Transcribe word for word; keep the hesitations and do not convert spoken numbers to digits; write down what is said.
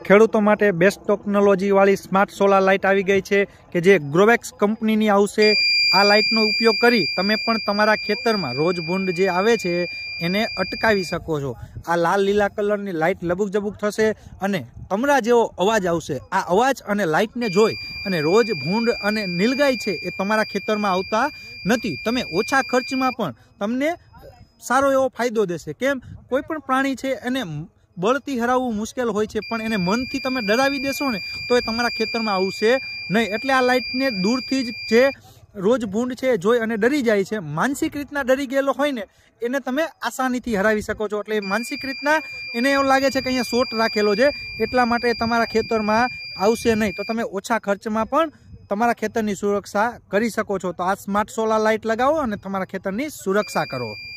ખેડૂતો માટે best technology વાળી સ્માર્ટ સોલાર લાઇટ આવી ગઈ છે કે જે ગ્રોવેક્સ કંપનીની આવશે। આ લાઇટનો ઉપયોગ કરી તમે પણ તમારા ખેતરમાં રોજ ભૂંડ જે આવે છે એને અટકાવી શકો છો। આ લાલ લીલા કલરની લાઇટ લબુક જબુક થશે અને તમરા જેવો અવાજ આવશે। આ અવાજ અને લાઇટને જોઈ અને રોજ ભૂંડ અને નીલગાય છે એ તમારા ખેતરમાં આવતા નથી। તમે ઓછા ખર્ચમાં પણ તમને સારો એવો ફાયદો દેશે। કેમ, કોઈ પણ પ્રાણી છે એને બળથી હરાવવું મુશ્કેલ હોય છે, પણ એને મનથી તમે ડરાવી દેશો ને તો એ તમારા ખેતરમાં આવશે નહીં। એટલે આ લાઇટને દૂરથી જ જે રોજ ભૂંડ છે જોઈ અને ડરી જાય છે, માનસિક રીતના ડરી ગયેલો હોય ને એને તમે આસાનીથી હરાવી શકો છો। એટલે માનસિક રીતના એને એવું લાગે છે કે અહીંયા શોટ રાખેલો છે એટલા માટે તમારા ખેતરમાં આવશે નહીં। તો તમે ઓછા ખર્ચમાં પણ તમારા ખેતરની સુરક્ષા કરી શકો છો। તો આ સ્માર્ટ સોલાર લાઇટ લગાવો અને તમારા ખેતરની સુરક્ષા કરો।